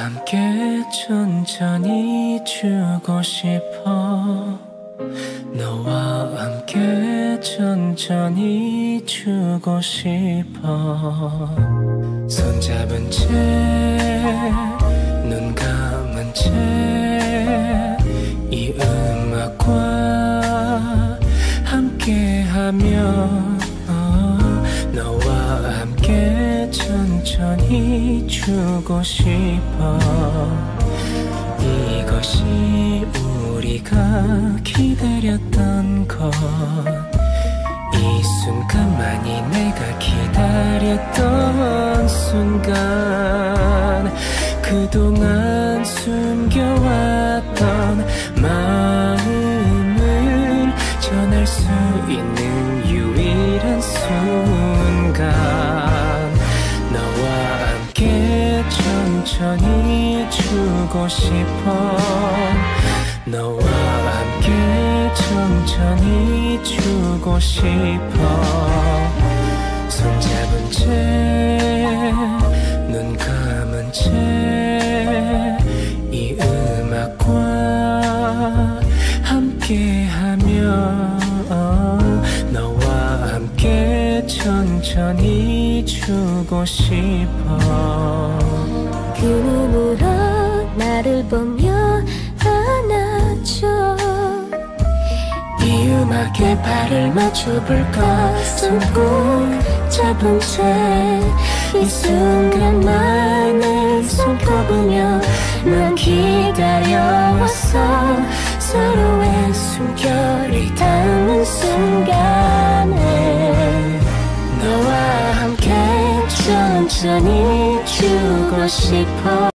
함께 천천히 주고 싶어. 너와 함께 천천히 주고 싶어. 손잡은 채 눈 감은 채 이 음악과 함께하며 너와 함께 천천히 주고 싶어. 이것이 우리가 기다렸던 것, 이 순간만이 내가 기다렸던 순간. 그동안 숨겨왔던 마음을 전할 수 있는 유일한 순간. 너와 함께 천천히 주고 싶어. 너와 함께 천천히 주고 싶어. 손잡은 채 눈 감은 채 이 음악과 함께하며 너와 함께 천천히 주고 싶어. 그 눈으로 나를 보며 안아줘. 이 음악에 발을 맞춰볼까. 손 꼭 잡은 채 이 순간만을 손꼽으며 난 기다려왔어. 서로의 숨결이 닿는 순간에 너와 함께 천천히 주고 싶어.